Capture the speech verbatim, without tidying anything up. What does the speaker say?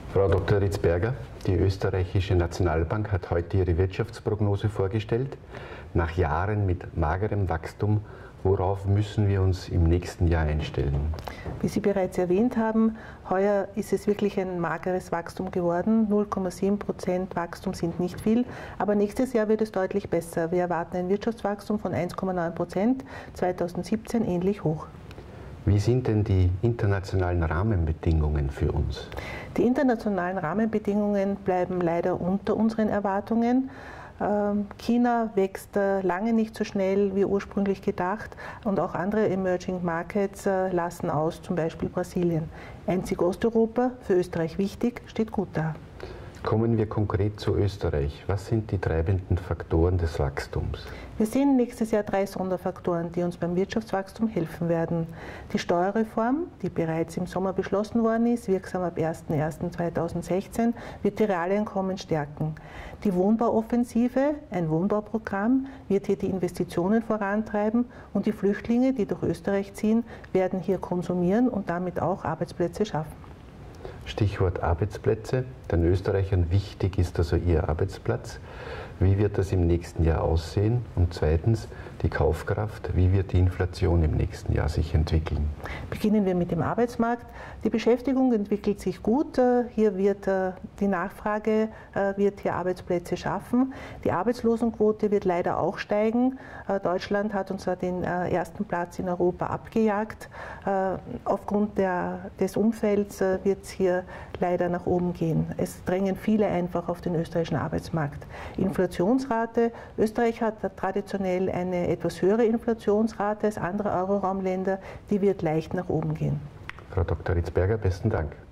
Frau Doktor Ritzberger, die österreichische Nationalbank hat heute ihre Wirtschaftsprognose vorgestellt. Nach Jahren mit magerem Wachstum, worauf müssen wir uns im nächsten Jahr einstellen? Wie Sie bereits erwähnt haben, heuer ist es wirklich ein mageres Wachstum geworden. null Komma sieben Prozent Wachstum sind nicht viel, aber nächstes Jahr wird es deutlich besser. Wir erwarten ein Wirtschaftswachstum von eins Komma neun Prozent, zweitausendsiebzehn ähnlich hoch. Wie sind denn die internationalen Rahmenbedingungen für uns? Die internationalen Rahmenbedingungen bleiben leider unter unseren Erwartungen. China wächst lange nicht so schnell wie ursprünglich gedacht und auch andere Emerging Markets lassen aus, zum Beispiel Brasilien. Einzig Osteuropa, für Österreich wichtig, steht gut da. Kommen wir konkret zu Österreich. Was sind die treibenden Faktoren des Wachstums? Wir sehen nächstes Jahr drei Sonderfaktoren, die uns beim Wirtschaftswachstum helfen werden. Die Steuerreform, die bereits im Sommer beschlossen worden ist, wirksam ab erster erster zweitausendsechzehn, wird die Realeinkommen stärken. Die Wohnbauoffensive, ein Wohnbauprogramm, wird hier die Investitionen vorantreiben und die Flüchtlinge, die durch Österreich ziehen, werden hier konsumieren und damit auch Arbeitsplätze schaffen. Stichwort Arbeitsplätze. Den Österreichern wichtig ist also ihr Arbeitsplatz. Wie wird das im nächsten Jahr aussehen? Und zweitens die Kaufkraft. Wie wird die Inflation im nächsten Jahr sich entwickeln? Beginnen wir mit dem Arbeitsmarkt. Die Beschäftigung entwickelt sich gut. Hier wird die Nachfrage wird hier Arbeitsplätze schaffen. Die Arbeitslosenquote wird leider auch steigen. Deutschland hat uns den ersten Platz in Europa abgejagt. Aufgrund der, des Umfelds wird es hier leider nach oben gehen. Es drängen viele einfach auf den österreichischen Arbeitsmarkt. Inflationsrate. Österreich hat traditionell eine etwas höhere Inflationsrate als andere Euroraumländer. Die wird leicht nach oben gehen. Frau Doktor Ritzberger, besten Dank.